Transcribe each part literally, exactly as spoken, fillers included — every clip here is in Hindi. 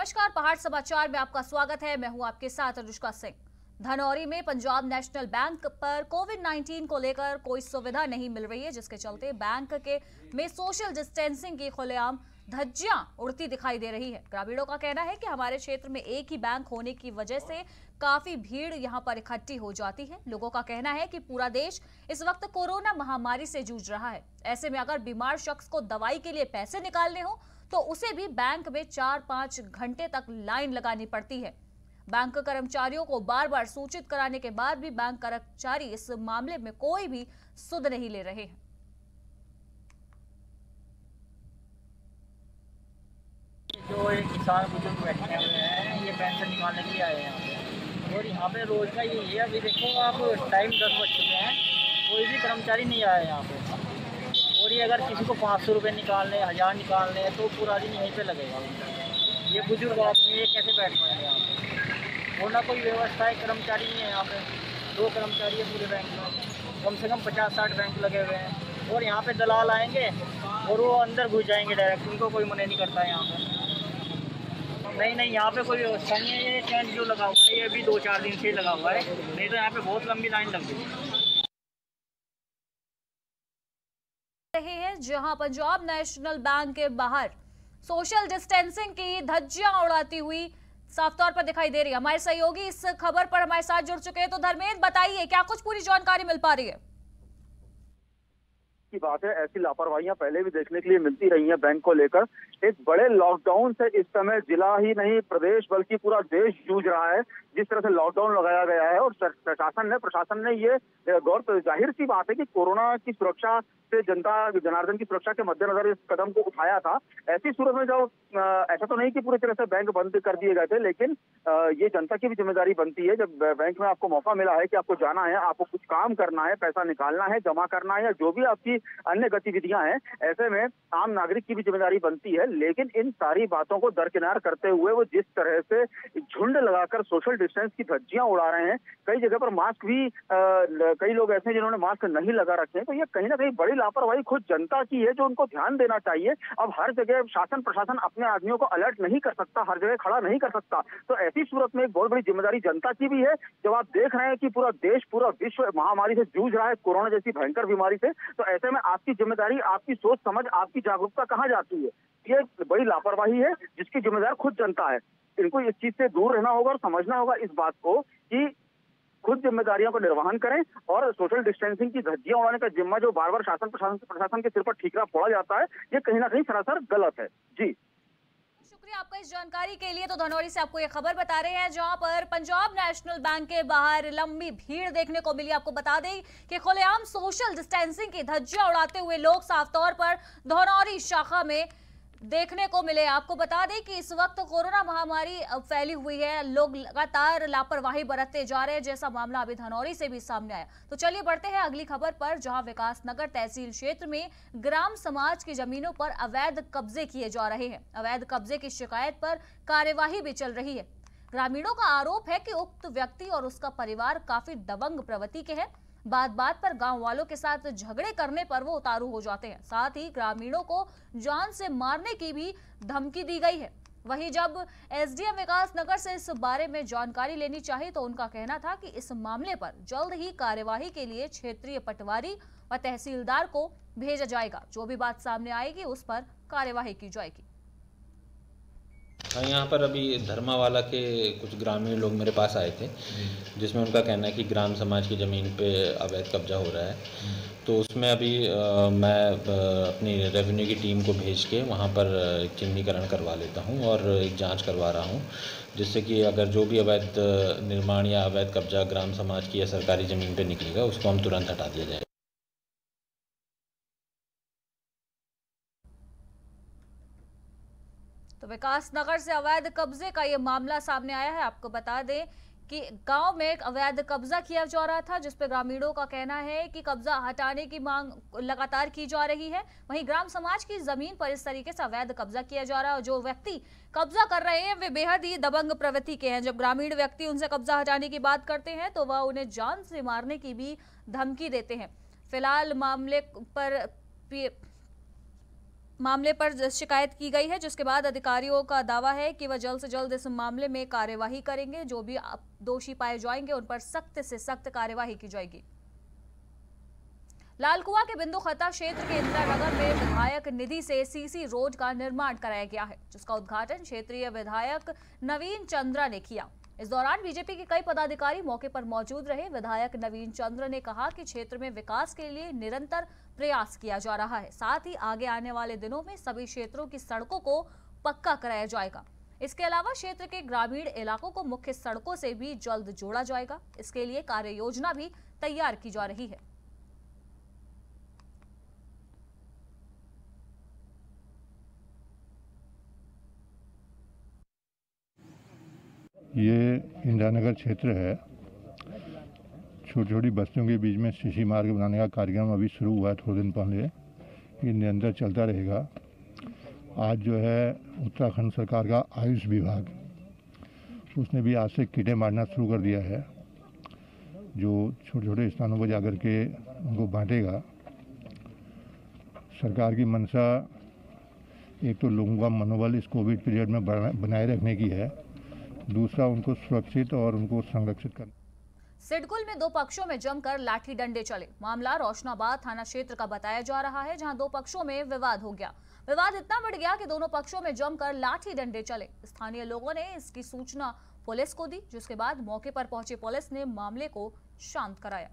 नमस्कार, पहाड़ समाचार में आपका स्वागत है। मैं हूं आपके साथ अनुष्का सिंह। धनौरी में पंजाब नेशनल बैंक पर कोविड उन्नीस को लेकर कोई सुविधा नहीं मिल रही है, जिसके चलते बैंक के में सोशल डिस्टेंसिंग की खुलेआम धज्जियां उड़ती दिखाई दे रही है। ग्रामीणों का कहना है कि हमारे क्षेत्र में एक ही बैंक होने की वजह से काफी भीड़ यहां पर इकट्ठी हो जाती है। लोगों का कहना है कि पूरा देश इस वक्त कोरोना महामारी से जूझ रहा है। ऐसे में अगर बीमार शख्स को दवाई के लिए पैसे निकालने हो तो उसे भी बैंक में चार पांच घंटे तक लाइन लगानी पड़ती है। बैंक कर्मचारियों को बार बार सूचित कराने के बाद भी बैंक कर्मचारी इस मामले में कोई भी सुध नहीं ले रहे हैं। जो एक किसान बुजुर्ग बैठे हुए हैं, ये पेंशन निकालने के लिए आए हैं यहाँ पे। और यहाँ पे रोज का ये है, अभी देखो आप टाइम दस बज चुके हैं, कोई भी कर्मचारी नहीं आया यहाँ पे। और ये अगर किसी को पाँच सौ रुपये निकालने, हज़ार निकालने हैं तो पूरा दिन यहीं पे लगेगा। ये बुजुर्ग आदमी ये कैसे बैठ पाएंगे यहाँ पे? और ना कोई व्यवस्था है, कर्मचारी नहीं है यहाँ पे। दो कर्मचारी है पूरे बैंक में, कम से कम पचास साठ बैंक लगे हुए हैं। और यहाँ पे दलाल आएंगे और वो अंदर घुस जाएंगे डायरेक्ट, उनको कोई मना नहीं करता है यहाँ पे। नहीं नहीं, यहाँ पे कोई व्यवस्था नहीं है। ये टेंट जो लगा हुआ है ये भी दो चार दिन से लगा हुआ है, नहीं तो यहाँ पे बहुत लंबी लाइन लग गई है। रहे हैं जहां पंजाब नेशनल बैंक के बाहर सोशल डिस्टेंसिंग की धज्जियां उड़ाती हुई साफ तौर पर दिखाई दे रही है। हमारे सहयोगी इस खबर पर हमारे साथ जुड़ चुके हैं। तो धर्मेंद्र, बताइए क्या कुछ पूरी जानकारी मिल पा रही है? की बात है, ऐसी लापरवाहियां पहले भी देखने के लिए मिलती रही हैं बैंक को लेकर। एक बड़े लॉकडाउन से इस समय जिला ही नहीं प्रदेश बल्कि पूरा देश जूझ रहा है। जिस तरह से लॉकडाउन लगाया गया है और प्रशासन ने प्रशासन ने ये गौर तो जाहिर सी बात है कि कोरोना की सुरक्षा से जनता जनार्दन की सुरक्षा के मद्देनजर इस कदम को उठाया था। ऐसी सूरत में जो ऐसा तो नहीं कि पूरी तरह से बैंक बंद कर दिए गए थे, लेकिन ये जनता की भी जिम्मेदारी बनती है। जब बैंक में आपको मौका मिला है कि आपको जाना है, आपको कुछ काम करना है, पैसा निकालना है, जमा करना है या जो भी आपकी अन्य गतिविधियां हैं, ऐसे में आम नागरिक की भी जिम्मेदारी बनती है। लेकिन इन सारी बातों को दरकिनार करते हुए वो जिस तरह से झुंड लगाकर सोशल डिस्टेंस की धज्जियां उड़ा रहे हैं, कई जगह पर मास्क भी आ, कई लोग ऐसे हैं जिन्होंने मास्क नहीं लगा रखे हैं, तो ये कहीं ना कहीं बड़ी लापरवाही खुद जनता की है जो उनको ध्यान देना चाहिए। अब हर जगह शासन प्रशासन अपने आदमियों को अलर्ट नहीं कर सकता, हर जगह खड़ा नहीं कर सकता, तो ऐसी सूरत में एक बहुत बड़ी जिम्मेदारी जनता की भी है। जब आप देख रहे हैं कि पूरा देश पूरा विश्व महामारी से जूझ रहा है, कोरोना जैसी भयंकर बीमारी से, तो ऐसे में आपकी जिम्मेदारी, आपकी सोच समझ, आपकी जागरूकता कहाँ जाती है? ये बड़ी लापरवाही है जिसकी जिम्मेदार खुद जनता है। इनको इस चीज से दूर रहना होगा और समझना होगा इस बात को कि खुद जिम्मेदारियों का निर्वहन करें और सोशल डिस्टेंसिंग की धज्जियां उड़ाने का जिम्मा जो बार बार शासन प्रशासन प्रशासन के सिर पर ठीकरा फोड़ा जाता है, ये कहीं ना कहीं सरासर गलत है। जी शुक्रिया आपका इस जानकारी के लिए। तो धनौरी से आपको ये खबर बता रहे हैं जहां पर पंजाब नेशनल बैंक के बाहर लंबी भीड़ देखने को मिली। आपको बता दें कि खुलेआम सोशल डिस्टेंसिंग की धज्जियां उड़ाते हुए लोग साफ तौर पर धनौरी शाखा में देखने को मिले। आपको बता दें कि इस वक्त कोरोना महामारी फैली हुई है, लोग लगातार लापरवाही बरतते जा रहे हैं, जैसा मामला अभी धनौरी से भी सामने आया। तो चलिए बढ़ते हैं अगली खबर पर, जहां विकास नगर तहसील क्षेत्र में ग्राम समाज की जमीनों पर अवैध कब्जे किए जा रहे हैं। अवैध कब्जे की शिकायत पर कार्यवाही भी चल रही है। ग्रामीणों का आरोप है कि उक्त व्यक्ति और उसका परिवार काफी दबंग प्रवृत्ति के हैं। बात बात पर गांव वालों के साथ झगड़े करने पर वो उतारू हो जाते हैं। साथ ही ग्रामीणों को जान से मारने की भी धमकी दी गई है। वहीं जब एसडीएम विकास नगर से इस बारे में जानकारी लेनी चाहिए तो उनका कहना था कि इस मामले पर जल्द ही कार्यवाही के लिए क्षेत्रीय पटवारी व तहसीलदार को भेजा जाएगा। जो भी बात सामने आएगी उस पर कार्यवाही की जाएगी। हाँ, यहाँ पर अभी धर्मावाला के कुछ ग्रामीण लोग मेरे पास आए थे, जिसमें उनका कहना है कि ग्राम समाज की ज़मीन पे अवैध कब्जा हो रहा है। तो उसमें अभी आ, मैं आ, अपनी रेवेन्यू की टीम को भेज के वहाँ पर एक चिन्हीकरण करवा लेता हूँ और एक जांच करवा रहा हूँ, जिससे कि अगर जो भी अवैध निर्माण या अवैध कब्जा ग्राम समाज की या सरकारी ज़मीन पर निकलेगा उसको हम तुरंत हटा दिया जाए। तो विकास नगर से अवैध कब्जे का ये मामला सामने आया है। आपको बता दें कि गांव में एक अवैध कब्जा किया जा रहा था, जिस पे ग्रामीणों का कहना है कि कब्जा हटाने की मांग लगातार की जा रही है। वहीं ग्राम समाज की जमीन पर इस तरीके से अवैध कब्जा किया जा रहा है और जो व्यक्ति कब्जा कर रहे हैं वे बेहद ही दबंग प्रवृत्ति के हैं। जब ग्रामीण व्यक्ति उनसे कब्जा हटाने की बात करते हैं तो वह उन्हें जान से मारने की भी धमकी देते हैं। फिलहाल मामले पर मामले पर शिकायत की गई है, जिसके बाद अधिकारियों का दावा है कि वह जल्द से जल्द इस मामले में कार्यवाही करेंगे। जो भी दोषी पाए जाएंगे उन पर सख्त से सख्त कार्यवाही की जाएगी। लालकुआं के बिंदु खता क्षेत्र के इंदिरा नगर में विधायक निधि से सीसी रोड का निर्माण कराया गया है, जिसका उद्घाटन क्षेत्रीय विधायक नवीन चंद्रा ने किया। इस दौरान बीजेपी के कई पदाधिकारी मौके पर मौजूद रहे। विधायक नवीन चंद्र ने कहा कि क्षेत्र में विकास के लिए निरंतर प्रयास किया जा रहा है, साथ ही आगे आने वाले दिनों में सभी क्षेत्रों की सड़कों को पक्का कराया जाएगा। इसके अलावा क्षेत्र के ग्रामीण इलाकों को मुख्य सड़कों से भी जल्द जोड़ा जाएगा। इसके लिए कार्य योजना भी तैयार की जा रही है। ये इंदिरा नगर क्षेत्र है। छोटी छोटी बस्तियों के बीच में सीसी मार्ग बनाने का कार्यक्रम अभी शुरू हुआ है थोड़े दिन पहले। ये निरंतर चलता रहेगा। आज जो है उत्तराखंड सरकार का आयुष विभाग, उसने भी आज से कीटे मारना शुरू कर दिया है, जो छोटे छोटे स्थानों पर जाकर के उनको बांटेगा। सरकार की मंशा एक तो लोगों का मनोबल इस कोविड पीरियड में बनाए रखने की है, दूसरा उनको सुरक्षित और उनको संरक्षित करना। सिडकुल में दो पक्षों में जमकर लाठी डंडे चले। मामला रोशनाबाद थाना क्षेत्र का बताया जा रहा है, जहां दो पक्षों में विवाद हो गया। विवाद इतना बढ़ गया कि दोनों पक्षों में जमकर लाठी डंडे चले। स्थानीय लोगों ने इसकी सूचना पुलिस को दी, जिसके बाद मौके पर पहुंची पुलिस ने मामले को शांत कराया।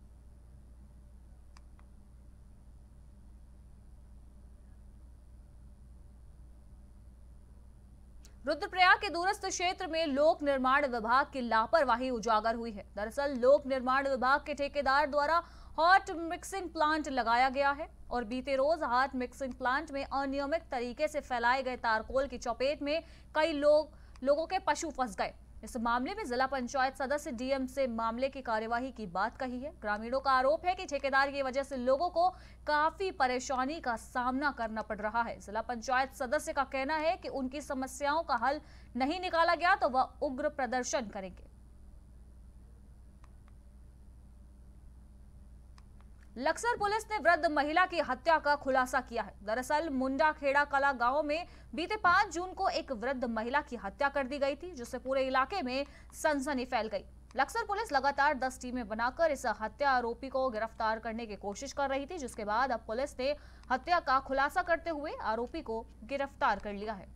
रुद्रप्रयाग के दूरस्थ क्षेत्र में लोक निर्माण विभाग की लापरवाही उजागर हुई है। दरअसल लोक निर्माण विभाग के ठेकेदार द्वारा हॉट मिक्सिंग प्लांट लगाया गया है और बीते रोज हॉट मिक्सिंग प्लांट में अनियमित तरीके से फैलाए गए तारकोल की चपेट में कई लोग लोगों के पशु फंस गए। इस मामले में जिला पंचायत सदस्य डीएम से मामले की कार्यवाही की बात कही है। ग्रामीणों का आरोप है कि ठेकेदार की वजह से लोगों को काफी परेशानी का सामना करना पड़ रहा है। जिला पंचायत सदस्य का कहना है कि उनकी समस्याओं का हल नहीं निकाला गया तो वह उग्र प्रदर्शन करेंगे। लक्सर पुलिस ने वृद्ध महिला की हत्या का खुलासा किया है। दरअसल मुंडा खेड़ा कला गांव में बीते पाँच जून को एक वृद्ध महिला की हत्या कर दी गई थी, जिससे पूरे इलाके में सनसनी फैल गई। लक्सर पुलिस लगातार दस टीमें बनाकर इस हत्या आरोपी को गिरफ्तार करने की कोशिश कर रही थी, जिसके बाद अब पुलिस ने हत्या का खुलासा करते हुए आरोपी को गिरफ्तार कर लिया है।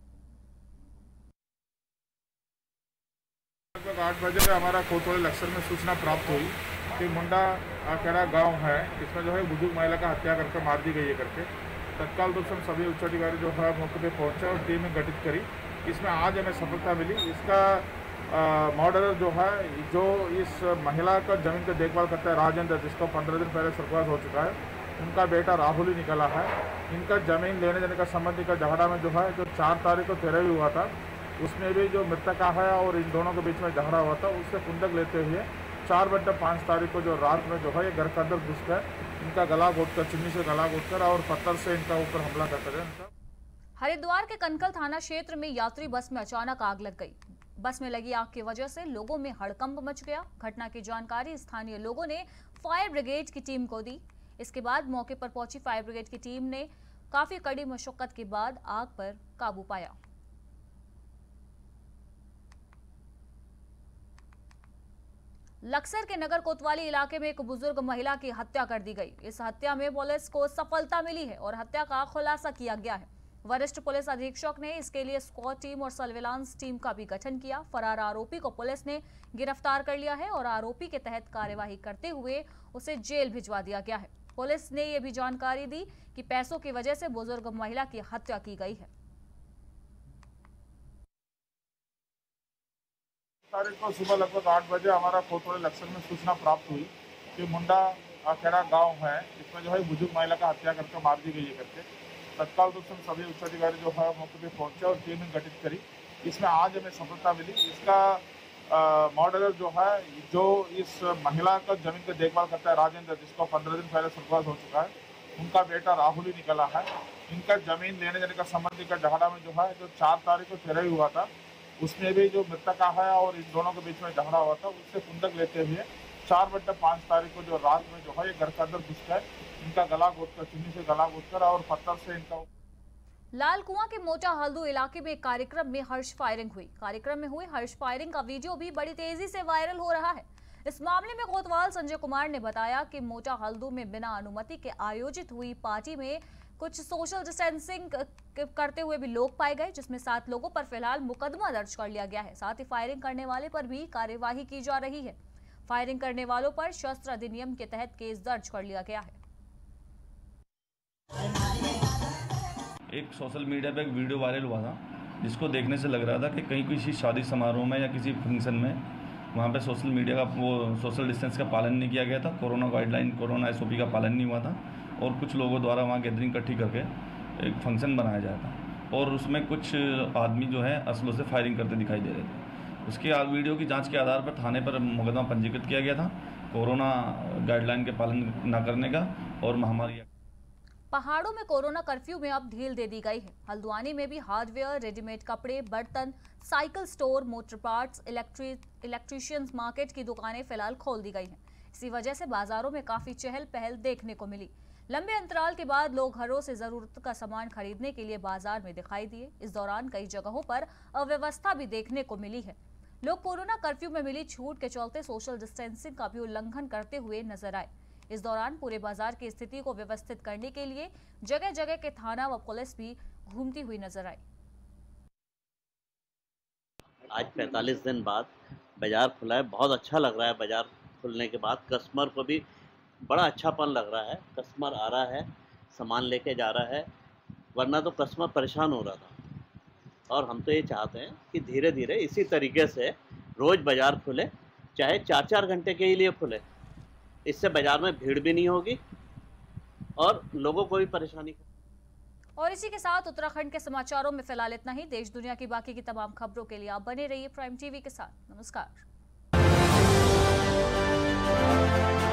लगभग आठ बजे हमारा कोतवाली लक्सर में सूचना प्राप्त हुई कि मुंडा खेड़ा गांव है, इसमें जो है बुजुर्ग महिला का हत्या करके मार दी गई है करके। तत्काल रूप से हम सभी उच्च अधिकारी जो है मौके पे पहुंचे और टीमें गठित करी। इसमें आज हमें सफलता मिली। इसका मर्डरर जो है, जो इस महिला का जमीन की देखभाल करता है राजेंद्र, जिसको पंद्रह दिन पहले स्वर्गवास हो चुका है, उनका बेटा राहुल ही निकला है। इनका जमीन लेने देने का संबंधी का झगड़ा में जो है जो चार तारीख को तेरह भी हुआ था, उसमें भी जो मृतका है और इन दोनों के बीच में झगड़ा हुआ था, उससे कुंदक लेते हुए चार बटे पाँच तारीख को जो रात में जो है ये घर के अंदर घुसकर इनका गला घोटकर, चुन्नी से गला घोटकर और पत्थर से इनका ऊपर हमला करते थे। हरिद्वार के कनकल थाना क्षेत्र में यात्री बस में अचानक आग लग गई। बस में लगी आग की वजह से लोगों में हड़कंप मच गया। घटना की जानकारी स्थानीय लोगों ने फायर ब्रिगेड की टीम को दी। इसके बाद मौके पर पहुंची फायर ब्रिगेड की टीम ने काफी कड़ी मशक्कत के बाद आग पर काबू पाया। लक्सर के नगर कोतवाली इलाके में एक बुजुर्ग महिला की हत्या कर दी गई। इस हत्या में पुलिस को सफलता मिली है और हत्या का खुलासा किया गया है। वरिष्ठ पुलिस अधीक्षक ने इसके लिए स्क्वाड टीम और सर्विलांस टीम का भी गठन किया। फरार आरोपी को पुलिस ने गिरफ्तार कर लिया है और आरोपी के तहत कार्यवाही करते हुए उसे जेल भिजवा दिया गया है। पुलिस ने यह भी जानकारी दी कि पैसों की वजह से बुजुर्ग महिला की हत्या की गई है। तारीख को सुबह लगभग आठ बजे हमारा कोतवाली लक्सर में सूचना प्राप्त हुई कि मुंडा खेड़ा गांव है, इसमें जो है बुजुर्ग महिला का हत्या करके मार दी गई है करके। तत्काल रूप से हम सभी उच्च अधिकारी जो है मौके पे पहुंचे और टीमें गठित करी। इसमें आज हमें सफलता मिली। इसका मर्डरर जो है, जो इस महिला का जमीन की देखभाल करता है राजेंद्र, जिसको पंद्रह दिन पहले स्वर्गवास हो चुका है, उनका बेटा राहुल ही निकला है। इनका जमीन लेने देने का संबंधी का झगड़ा में जो है जो चार तारीख को तेरह हुआ था, उसमें भी जो मृतका है और इन दोनों के बीच में झगड़ा हुआ था, उससे कुंदक लेते हुए चार बटे पाँच तारीख को जो रात में जो है ये घर के अंदर घुसकर इनका गला गोद कर, चुन्नी से गला गोद कर और पत्थर से इनका। लाल कुआं के मोटा हल्दू इलाके में कार्यक्रम में हर्ष फायरिंग हुई। कार्यक्रम में हुई हर्ष फायरिंग का वीडियो भी बड़ी तेजी से वायरल हो रहा है। इस मामले में कोतवाल संजय कुमार ने बताया कि मोटा हल्दू में बिना अनुमति के आयोजित हुई पार्टी में कुछ सोशल डिस्टेंसिंग करते हुए भी लोग पाए गए, जिसमें सात लोगों पर फिलहाल मुकदमा दर्ज कर लिया गया है। साथ ही फायरिंग करने वाले पर भी कार्यवाही की जा रही है। फायरिंग करने वालों पर शस्त्र अधिनियम के तहत केस दर्ज कर लिया गया है। एक सोशल मीडिया पे एक वीडियो वायरल हुआ था, जिसको देखने से लग रहा था कि कहीं किसी शादी समारोह में या किसी फंक्शन में वहाँ पे सोशल मीडिया का वो सोशल डिस्टेंस का पालन नहीं किया गया था, कोरोना गाइडलाइन, कोरोना एसओपी का पालन नहीं हुआ था और कुछ लोगों द्वारा वहाँ गैदरिंग इकट्ठी करके एक फंक्शन बनाया जाता था और उसमें कुछ आदमी जो है असलों से फायरिंग करते दिखाई दे रहे थे। उसके वीडियो की जाँच के आधार पर थाने पर मुकदमा पंजीकृत किया गया था कोरोना गाइडलाइन के पालन न करने का और महामारी। पहाड़ों में कोरोना कर्फ्यू में अब ढील दे दी गई है। हल्द्वानी में भी हार्डवेयर, रेडीमेड कपड़े, बर्तन, cycle store, motor parts, electric electricians market की दुकानें फिलहाल खोल दी गई हैं। इसी वजह से बाजारों में काफी चहल पहल देखने को मिली। लंबे अंतराल के बाद लोग घरों से जरूरत का सामान खरीदने के लिए बाजार में दिखाई दिए। इस दौरान कई जगहों पर अव्यवस्था भी देखने को मिली है। लोग कोरोना कर्फ्यू में मिली छूट के चलते सोशल डिस्टेंसिंग का भी उल्लंघन करते हुए नजर आए। इस दौरान पूरे बाजार की स्थिति को व्यवस्थित करने के लिए जगह जगह के थाना व पुलिस भी घूमती हुई नजर आई। आज पैंतालीस दिन बाद बाजार खुला है, बहुत अच्छा लग रहा है। बाजार खुलने के बाद कस्टमर को भी बड़ा अच्छापन लग रहा है। कस्टमर आ रहा है, सामान लेके जा रहा है, वरना तो कस्टमर परेशान हो रहा था। और हम तो ये चाहते हैं कि धीरे धीरे इसी तरीके से रोज़ बाजार खुले, चाहे चार चार घंटे के लिए खुले। इससे बाजार में भीड़ भी नहीं होगी और लोगों को भी परेशानी। और इसी के साथ उत्तराखंड के समाचारों में फिलहाल इतना ही। देश दुनिया की बाकी की तमाम खबरों के लिए आप बने रहिए प्राइम टीवी के साथ। नमस्कार।